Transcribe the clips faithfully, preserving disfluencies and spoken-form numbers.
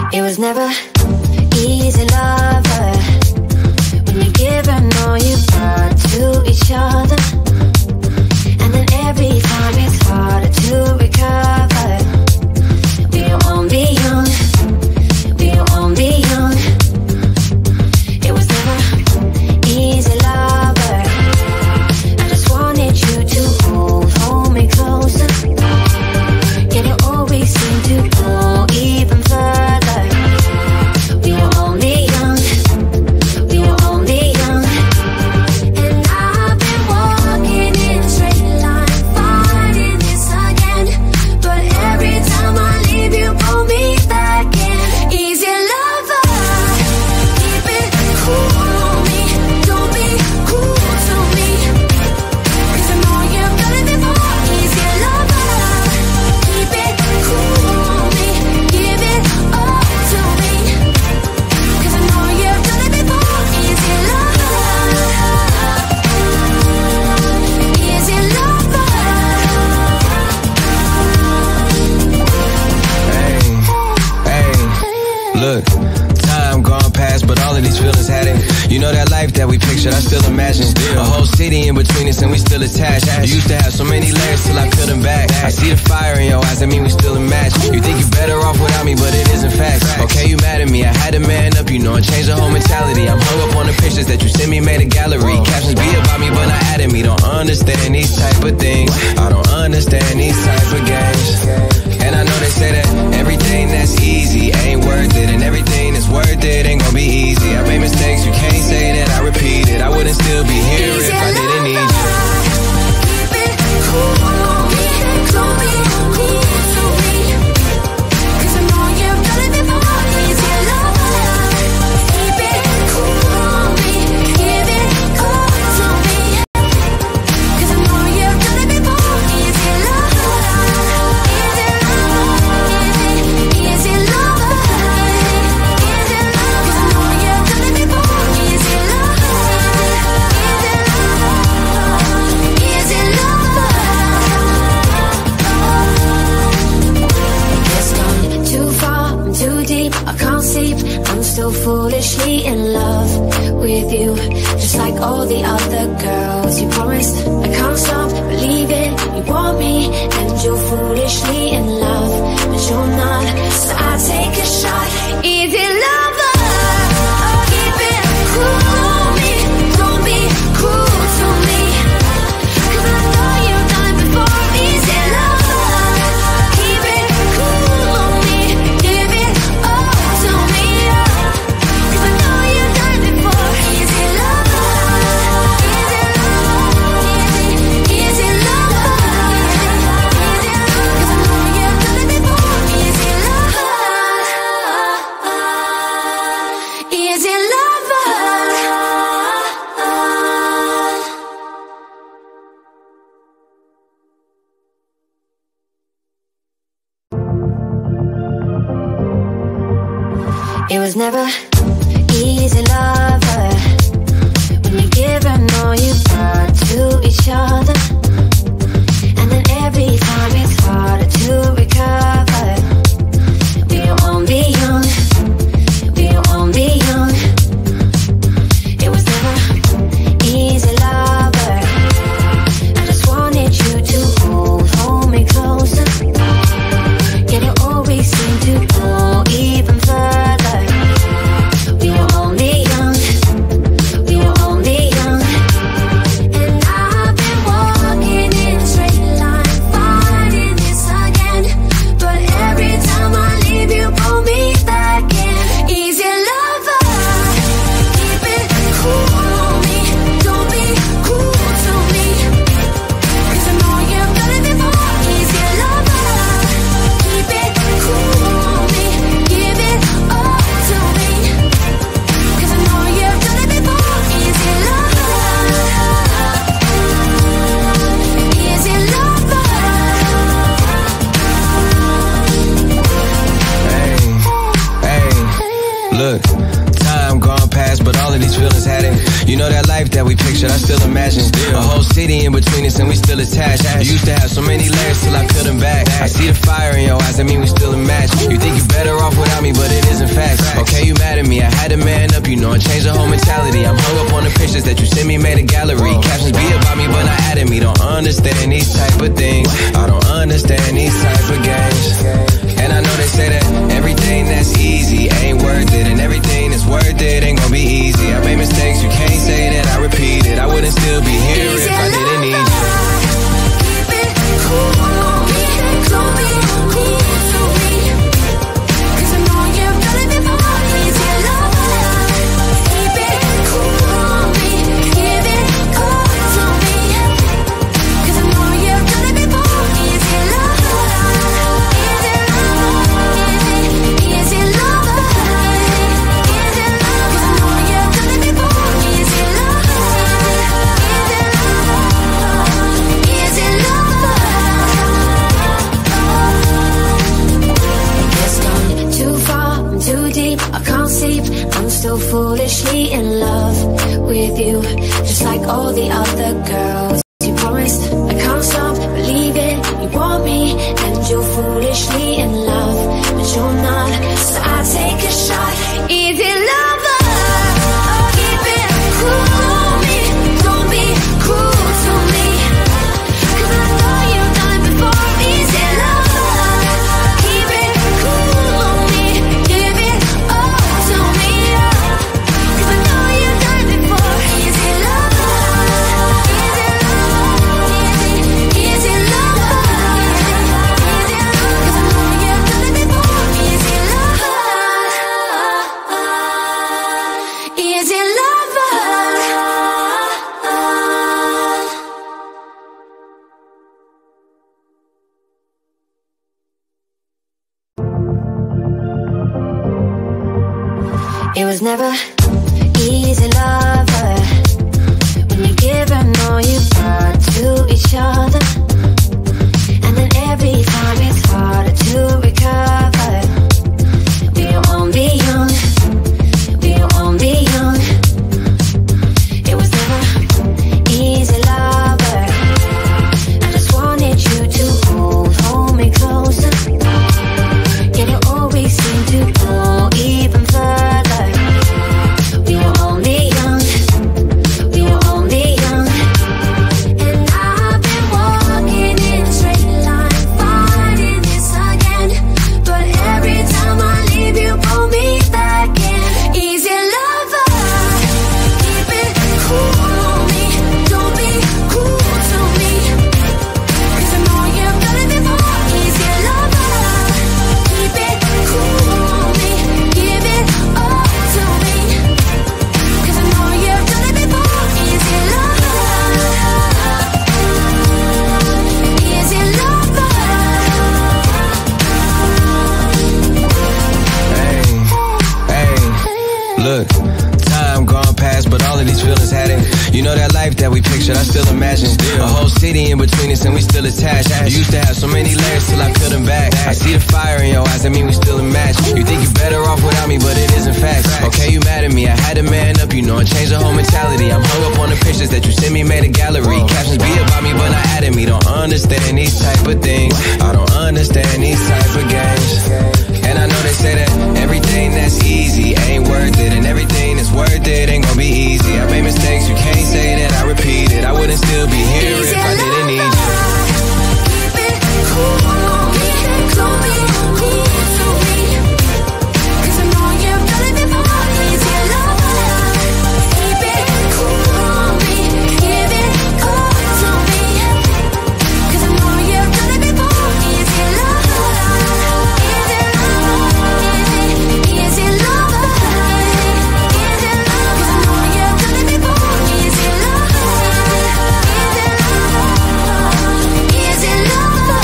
It was never easy, lover, when you're giving all you've got to each other, and then every time it's harder to recover. We were only young, we were only young. It was never easy, lover. I just wanted you to hold, hold me closer. Yet you always seem to go even further. We were only young, we were only young. And I've been walking in a straight line, fighting this again. But every time I leave, you pull me back in. Easy, lover, keep it cool on me. Don't be cool to me, 'cause I know you've done it before. Easy, lover, keep it cool on me. Give it all to me, 'cause I know you've done it before. Easy, lover, easy, lover. Hey, hey, look, time gone past, but all of these feelings had it. You know that life that we pictured, I still imagine. A whole city in between us and we still attached. You used to have so many layers till I peel them back. I see the fire in your eyes, I mean we still a match. You think you're better off without me, but it isn't fact. Okay, you mad at me, I had to man up, you know, and change the whole mentality. I'm hung up on the pictures that you sent me, made a gallery. Captions be about me, but not at me. Don't understand these type of things. I don't understand these type of games. And I know they say that everything that's easy ain't worth it, and everything that's worth it ain't gonna be easy. I made mistakes, you can't say that I repeat it. I wouldn't still be here if I didn't need you. Keep it cool on me, don't be cool to me, 'cause I know you've done it before. Easy, lover, keep it cool on me. Give it all to me, 'cause I know you've done it before. Easy, lover, easy, easy, lover, easy, 'cause I know you've done it before. Easy, lover, easy, lover. It's gone too far, I'm too deep, I can't sleep. I'm still foolishly in love with you, just like all the other girls. You promised I can't stop believing you want me, and you're foolishly in love, but you're not. So I take a shot. Easy, lover, keep it cool on me. Don't be cruel to me, 'cause I know you've done it before. Easy, lover, keep it cool on me. Give it all to me, 'cause I know you've done it before. Easy, lover, easy, easy, easy, lover, 'cause I know you've done it before. Easy, lover, easy, lover. It was never easy, lover, when you're giving all you've got to each other, and then every time it's harder to recover. We were only young, we were only young. It was never easy, lover. I just wanted you to hold, hold me closer. Yet you always seem to go even further. We were only young, we were only young. And I've been walking in a straight line, fighting this again. But every time I leave, you pull me back in. Easy, lover, keep it cool on me. Don't be cool to me, 'cause I know you've done it before. Easy, lover, keep it cool on me. Give it all to me, 'cause I know you've done it before. Easy, lover, easy, lover. Hey, hey, look, time gone past, but all of these feelings had it. You know that life that we pictured, I still imagine. A whole city in between us and we still still attached. You used to have so many layers till I peeled them back. I see the fire in your eyes, that mean we still a match. You think you're better off without me, but it isn't facts. Okay, you mad at me, I had to man up, you know, and change the whole mentality. I'm hung up on the pictures that you sent me, made a gallery. Captions be about me, but not at me. Don't understand these type of things. I don't understand these type of games. And I know they say that everything that's easy ain't worth it, and everything that's worth it ain't gonna be easy. I made mistakes, you can't say that I repeat it. I wouldn't still be here if I didn't need you. Keep it cool on me, don't be cool to me, 'cause I know you've done it before. Easy love, keep it cool on me, give it all to me, 'cause I know you've done it before. Easy love, easy love, easy love, easy love, 'cause I know you've done it before. Easy love, easy love, it's gone too far, I'm too deep, I can't sleep. I'm still foolishly in love with you, just like all the other girls. You promised I can't stop believing you want me, and you're foolishly in love, but you're not. So I take a shot. Easy lover, keep it cool on me, don't be cruel to me, 'cause I know you've done it before. Easy lover, keep it cool on me, give it all to me, 'cause I know you've done it before. Easy lover, easy lover, easy lover, 'cause I know you've done it before. Easy lover, easy lover. It was never easy, lover, when you give and all you got to each other, and then every time it's harder to recover. We won't be young, we won't be young. It was never easy, lover. I just wanted you to hold, hold me closer. Yet you always seem to go even further. We were only young, we were only young. And I've been walking in a straight line, fighting this again. But every time I leave, you pull me back in. Easy lover, keep it cool on me, don't be cruel to me, 'cause I know you've done it before. Easy lover, keep it cool on me, give it all to me, 'cause I know you've done it before. Easy lover, easy lover. Hey, hey, look, time gone past, but all of these feelings had it. You know that life that we pictured, I still imagine. A whole city in between us and we still attached. You used to have so many layers till I peeled them back. I see the fire in your eyes, that mean we still a match. You think you're better off without me, but it isn't facts. Okay, you mad at me, I had to man up, you know, and change the whole mentality. I'm hung up on the pictures that you sent me, made a gallery. Captions be about me, but not at me. Don't understand these type of things. I don't understand these type of games. And I know they say that everything that's easy ain't worth it, and everything that's worth it ain't gonna be easy. I made mistakes, you can't say that I repeat it. I wouldn't still be here if I didn't need you. Keep it cool on me, don't be cruel to me, 'cause I know you've done it before. Easy lover, keep it cool on me, give it all to me, 'cause I know you've done it before. Easy lover, easy lover, easy lover, easy lover, 'cause I know you've done it before. Easy lover, easy lover,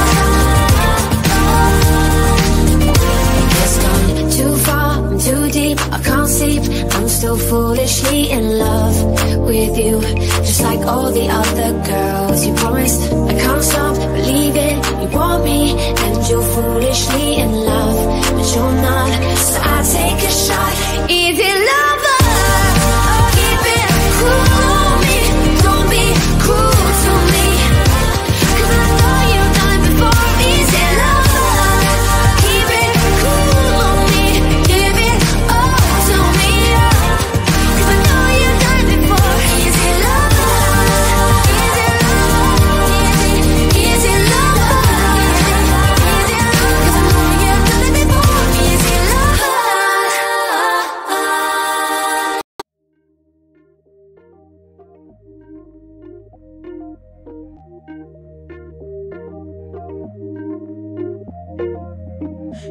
it's gone too far, I'm too deep, I can't sleep. I'm still foolishly in love with you, just like all the other girls. You promised I can't stop believing you want me, and you're foolishly in love, but you're not. So I take a shot. Easy lover, keep it cool on me, don't be cruel to me,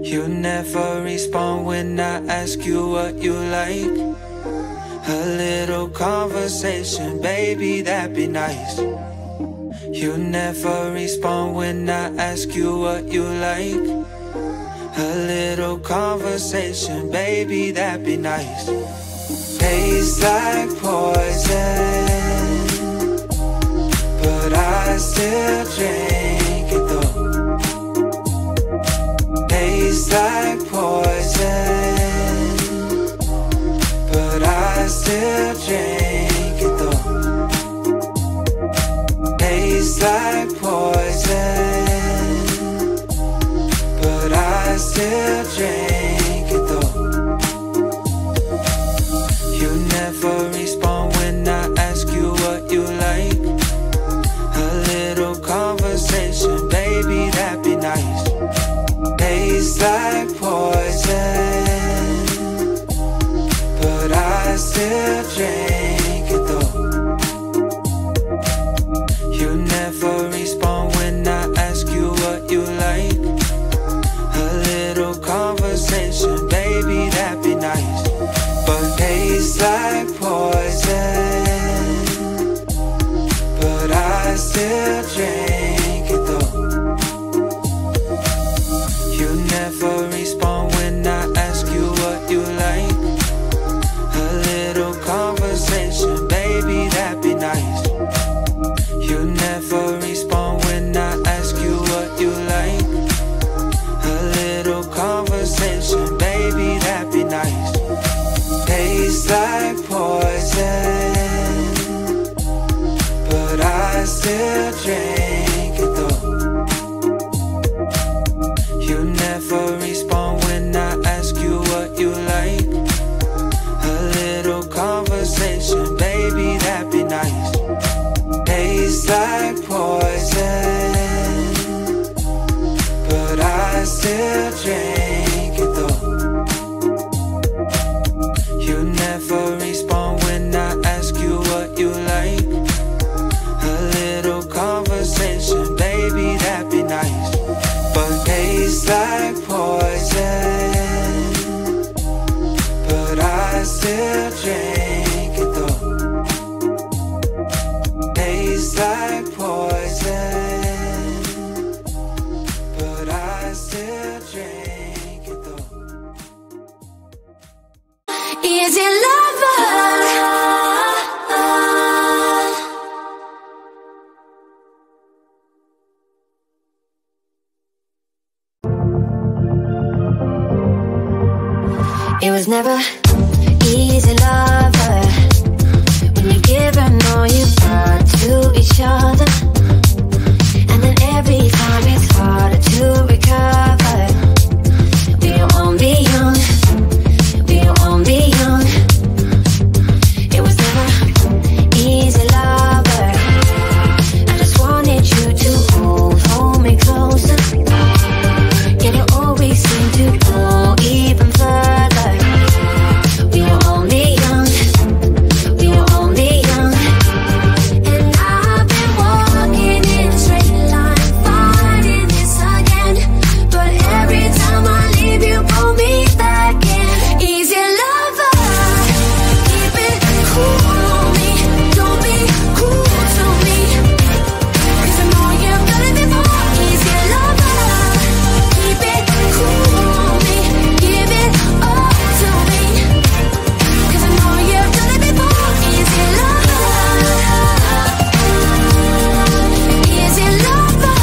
You never respond when I ask you what you like. A little conversation, baby, that'd be nice. You never respond when I ask you what you like. A little conversation, baby, that'd be nice. Tastes like poison, but I still drink it though. Tastes like poison, but I still drink it though. Tastes like poison, but I still drink it though. You never respond when I ask you what you like. A little conversation, baby, that'd be nice. Tastes like poison, but I still drink it though. You never respond when I ask you what you like. A little conversation, baby, that'd be nice. But tastes like poison, but I still drink it though. You never respond when I ask you what you like. A little conversation, baby, that'd be nice. You never respond when I ask you what you like. A little conversation, baby, that'd be nice. Tastes like poison, but I still drink it though. You never respond when I ask you what you like. A little conversation, baby, that'd be nice. Tastes like poison, but I still drink it though. You never respond when I ask you what you like. A little conversation, baby, that'd be nice. But tastes like poison, but I still drink it though. Tastes like poison, but I still drink it though. Is it lover? It was never easy, lover, when you give and all you got to each other, and then every time it's harder to recover. We won't be young, we won't be young. It was never easy, lover. I just wanted you to hold, hold me closer. Yet you always seem to go even further. We were only young, we were only young. And I've been walking in a straight line, fighting this again. But every time I leave, you pull me back in. Easy, lover, keep it cool on me. Don't be cool to me, 'cause I know you've done it before. Easy, lover, keep it cool on me. Give it all to me, 'cause I know you've done it before. Easy, lover, easy, lover.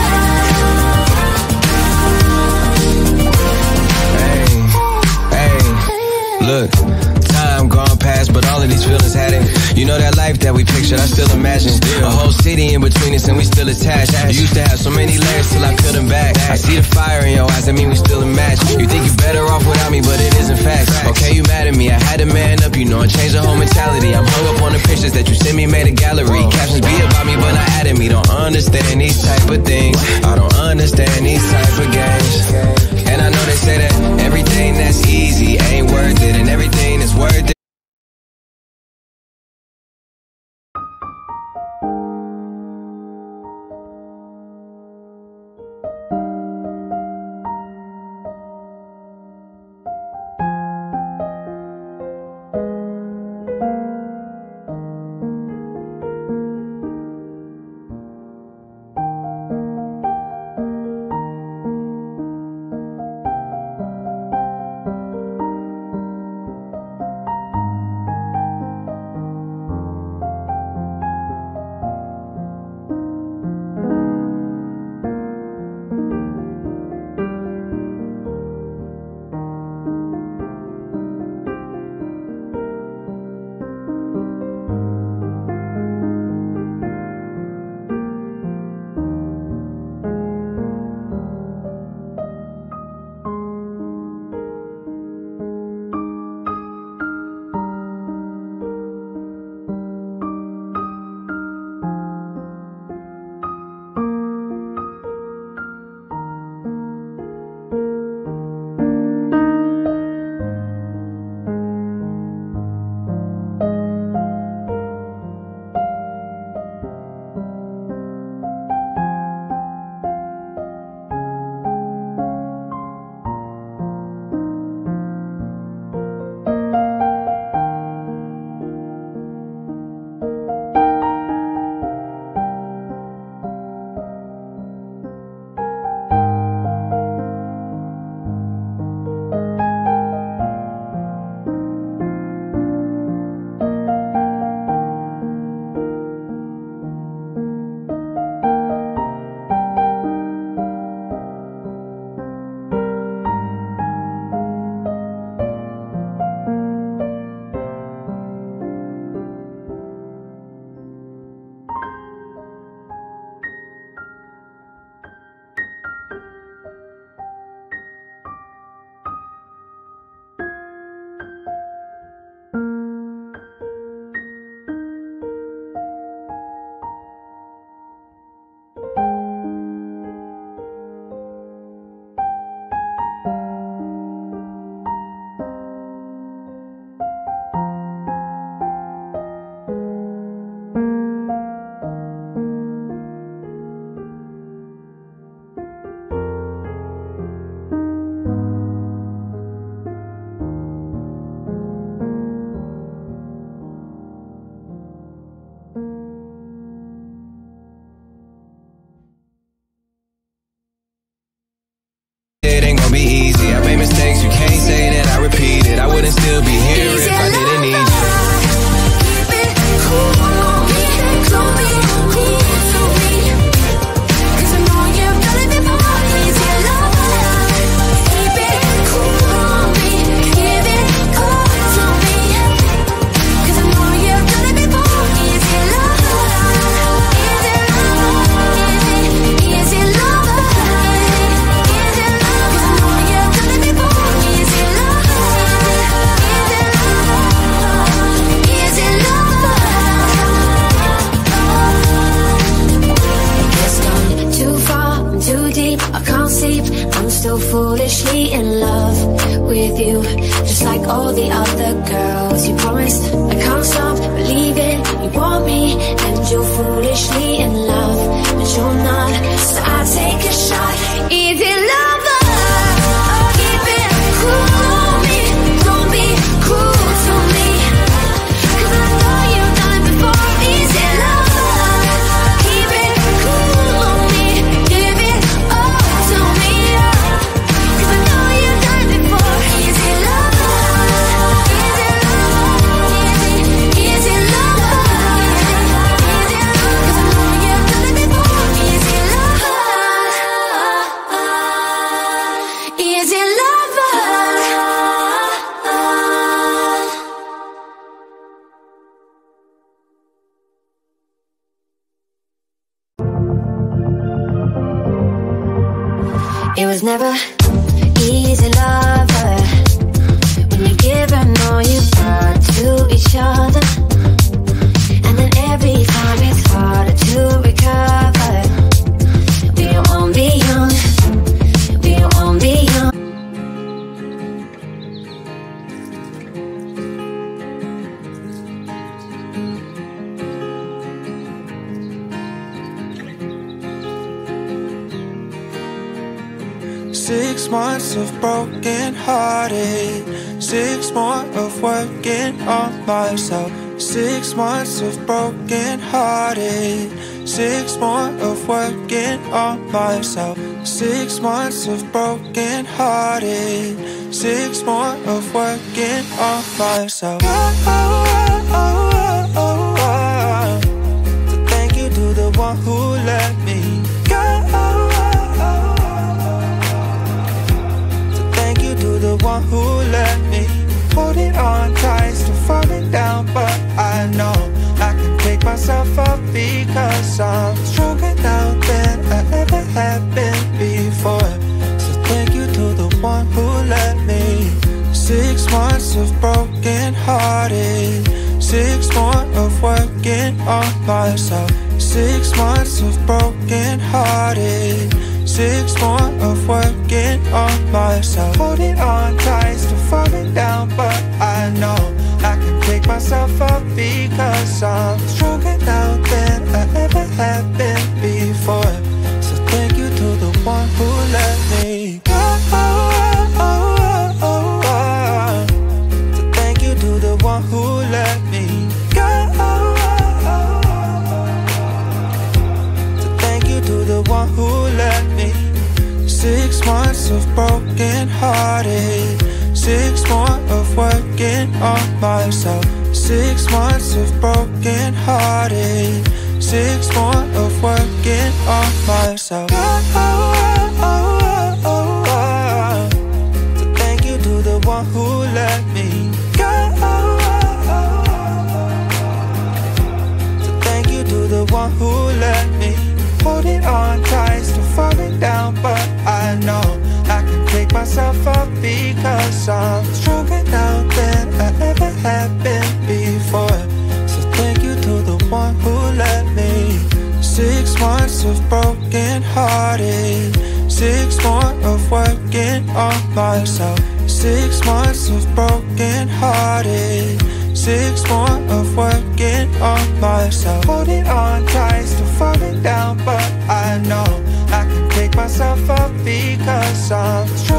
Hey, look, time gone past, but all of these feelings had it. You know that life that we pictured, I still imagine. A whole city in between us and we still attached. You used to have so many layers till I peeled them back. I see the fire in your eyes, I mean we still a match. You think you're better off without me, but it isn't facts. Okay, you mad at me, I had to man up, you know, and change the whole mentality. I'm hung up on the pictures that you sent me, made a gallery. Captions be about me, but not at me. Don't understand these type of things. I don't understand these type of games. And I know they say that everything that's easy ain't worth it, and everything that's worth it. foolishly in love with you, just like all the other girls. You promised I can't stop believing you want me, and you're foolishly in love, but you're not. So I take a shot. Easy lover, keep it cool on me, don't be cruel to me, 'cause I know you've done before. Easy lover, keep it cool on me, give it all to me, 'cause I know you've done before. Easy lover, easy lover, easy lover, 'cause I know you've done it before. Easy lover, easy lover. It was never easy, lover, when you give and all you got to each other, and then every time it's harder to recover. We won't be young, we won't be young. Six months of broken hearted, six more of working on myself. Six months of broken hearted, six more of working on myself. Six months of broken hearted, six more of working on myself. Oh, oh, oh, oh, oh, oh. So thank you to the one who let me go. To the one who let me hold it on tight, still falling down, but I know I can pick myself up because I'm stronger now than I ever have been before. So thank you to the one who let me. Six months of broken hearted, six more of working on myself. Six months of broken hearted, six more of working on myself. Holding on tight, still falling down, but I know I can pick myself up because I'm stronger now than I ever have been before. So thank you to the one who let me go. So thank you to the one who let me go. So thank you to the one who let me. Six months of broken hearted, six more of working on myself. Six months of broken hearted, six more of working on myself. Oh, oh, oh, oh, oh. So thank you to the one who let me go. So thank you to the one who let me hold it on tight, still falling down, but I know I can pick myself up because I'm stronger now than I ever have been before. So thank you to the one who let me. Six months of broken hearted, six more of working on myself. Six months of broken hearted, six more of working on myself. Holding on tight, still falling down, but I know I can pick myself up because I'm strong.